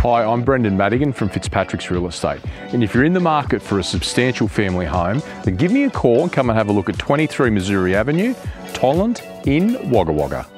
Hi, I'm Brendan Madigan from Fitzpatricks Real Estate, and if you're in the market for a substantial family home, then give me a call and come and have a look at 23 Missouri Avenue, Tolland in Wagga Wagga.